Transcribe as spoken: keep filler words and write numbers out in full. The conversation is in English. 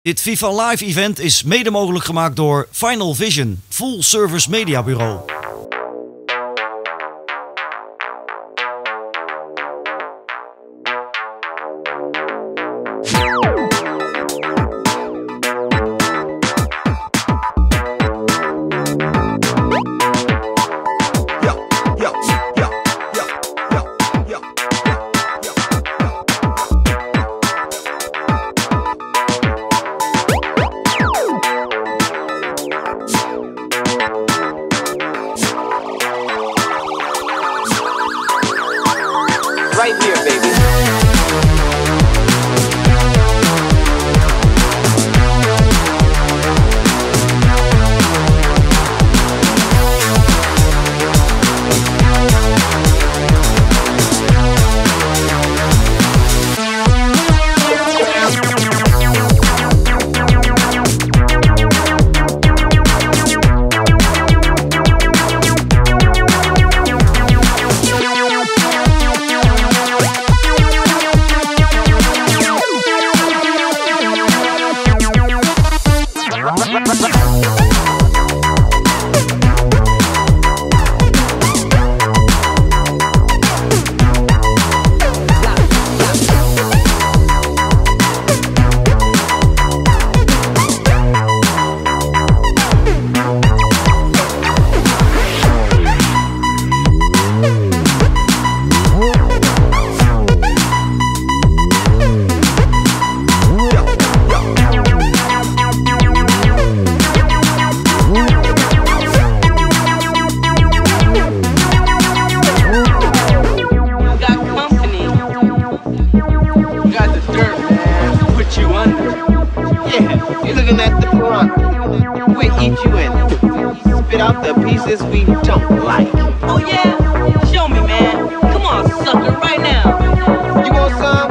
Dit FIFA Live event is mede mogelijk gemaakt door Final Vision, Full Service Media Bureau. Right here, baby. You're looking at the piranha. We'll eat you and spit out the pieces we don't like. Oh yeah? Show me, man. Come on, sucker, right now. You want some?